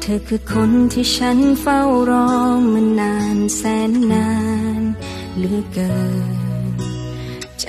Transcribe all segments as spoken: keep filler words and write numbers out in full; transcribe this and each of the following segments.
เธอคือคนที่ฉันเฝ้ารอมานานแสนนานเหลือเกินใจ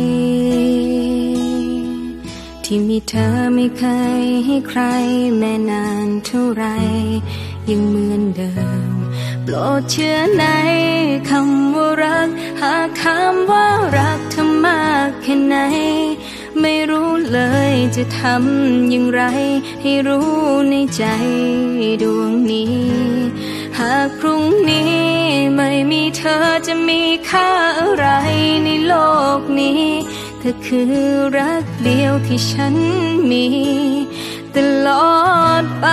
ที่มีเธอไม่เคยให้ใครแม้นานเท่าไรยังเหมือนเดิมโปรดเชื่อในคำว่ารักหากคำว่ารักเธอมากแค่ไหนไม่รู้เลยจะทำอย่างไรให้รู้ในใจดวงนี้หากพรุ่งนี้ไม่มีเธอจะมีค่าอะไรในโลกนี้เธอคือรักเดียวที่ฉันมีตลอดไป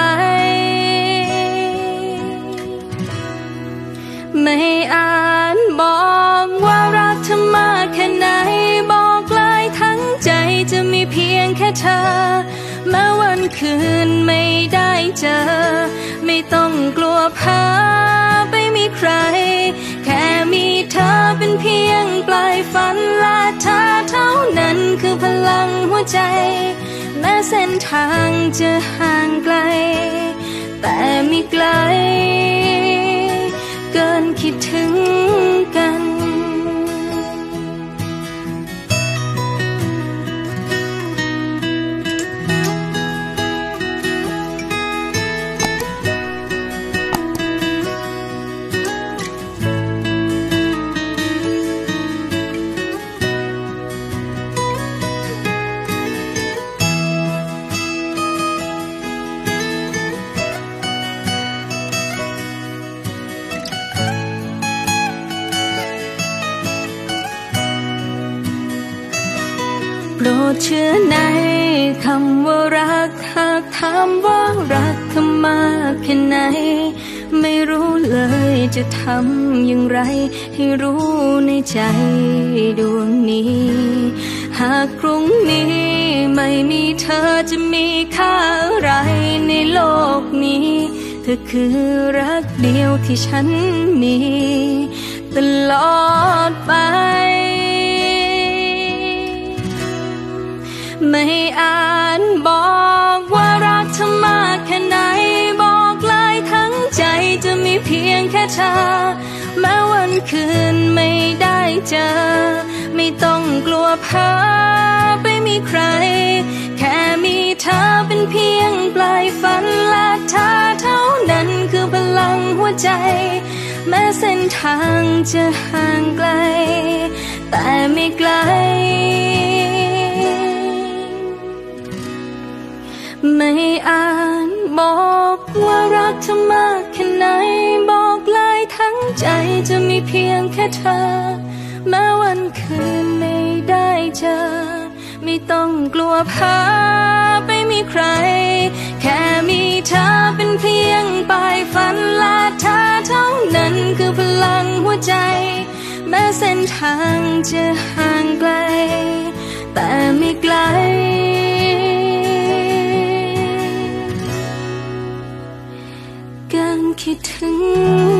ไม่อาจบอกว่ารักเธอมากแค่ไหนบอกเลยทั้งใจจะมีเพียงแค่เธอแม้วันคืนไม่ได้เจอไม่ต้องกลัวพาไปมีใครแค่มีเธอเป็นเพียงปลายฝันและเธอเท่านั้นคือพลังหัวใจแม้เส้นทางจะห่างไกลแต่ไม่ไกลเกินคิดถึงกันโปรดเชื่อในคำว่ารักหากถามว่ารักเธอมากแค่ไหนไม่รู้เลยจะทำอย่างไรให้รู้ในใจดวงนี้หากพรุ่งนี้ไม่มีเธอจะมีค่าอะไรในโลกนี้เธอคือรักเดียวที่ฉันมีตลอดไปไม่อาจบอกว่ารักเธอมากแค่ไหนบอกเลยทั้งใจจะมีเพียงแค่เธอแม้วันคืนไม่ได้เจอไม่ต้องกลัวพาไปมีใครแค่มีเธอเป็นเพียงปลายฝันและเธอเท่านั้นคือพลังหัวใจแม้เส้นทางจะห่างไกลแต่ไม่ไกลไม่อาจบอกว่ารักเธอมากแค่ไหนบอกเลยทั้งใจจะมีเพียงแค่เธอแม้วันคืนไม่ได้เจอไม่ต้องกลัวพาไปมีใครแค่มีเธอเป็นเพียงปลายฝันและเธอเท่านั้นคือพลังหัวใจแม้เส้นทางจะห่างไกลแต่ไม่ไกลคิดถึง